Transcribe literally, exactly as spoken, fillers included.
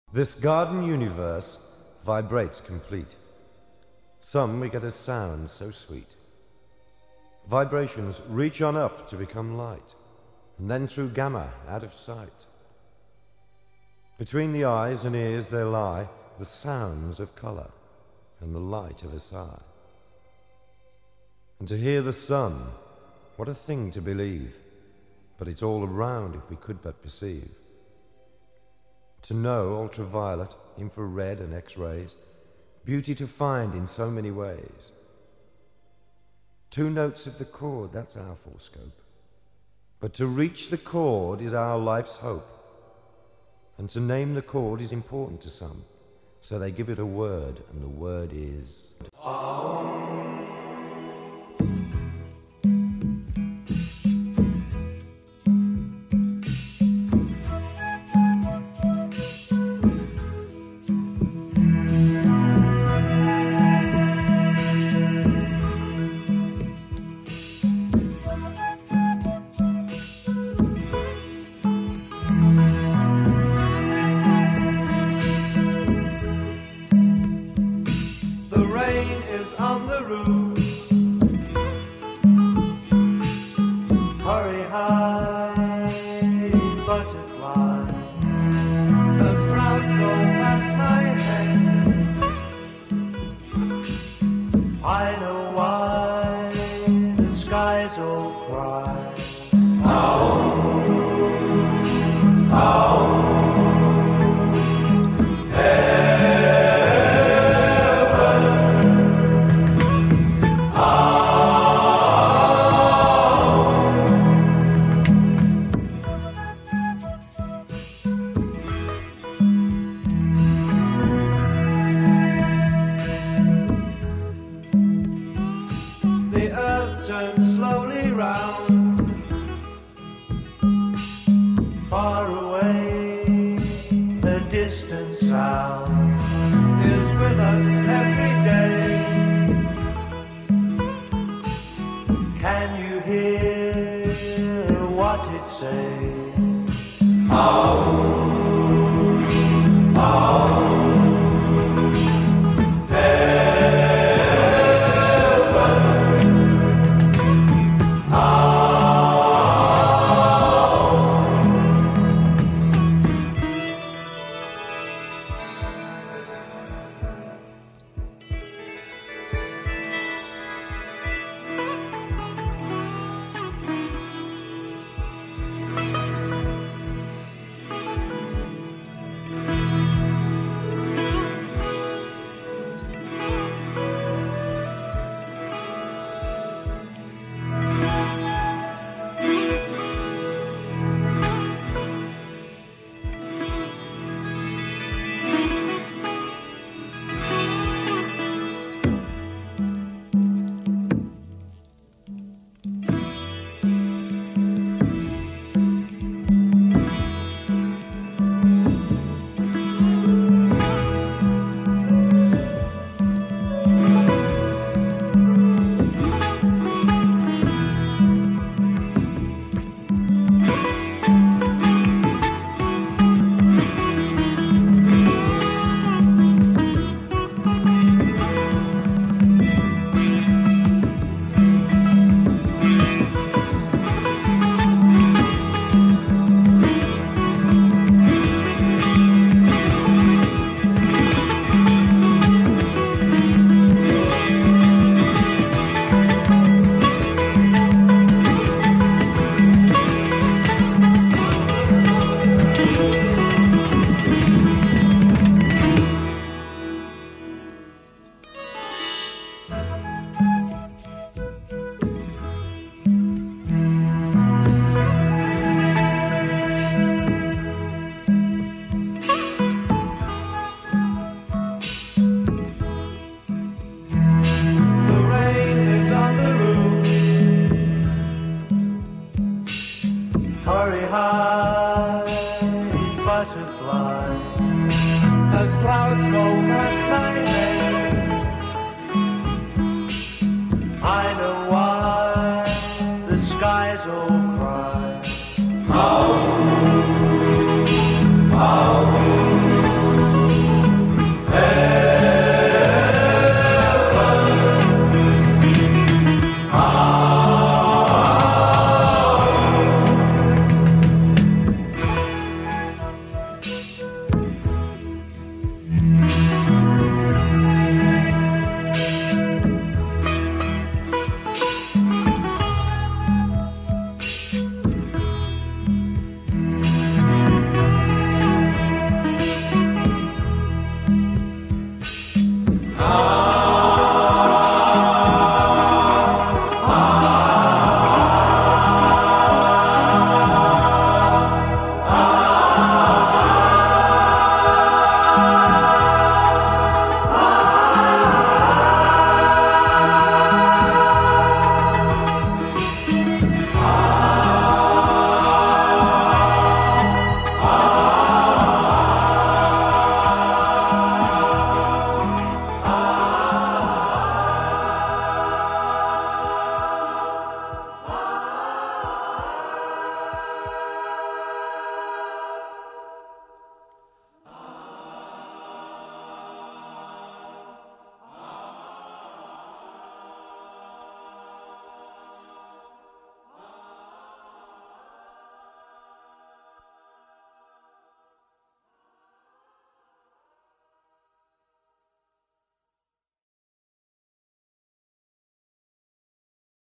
This garden universe vibrates complete. Some we get as sounds so sweet. Vibrations reach on up to become light, and then through gamma out of sight. Between the eyes and ears there lie the sounds of color and the light of a sigh. And to hear the sun, what a thing to believe, but it's all around if we could but perceive. To know ultraviolet, infra-red and X-rays, beauty to find in so many ways. Two notes of the chord, that's our full scope. But to reach the chord is our life's hope. And to name the chord is important to some, so they give it a word, and the word is on the roof. Hurry, high, butterfly. Those clouds roll past my head. I know why the skies all cry. Oh, oh. The earth turns slowly round. Far away, a distant sound is with us every day. Can you hear what it says? Oh, oh. Hurry, high, butterfly, as clouds roll past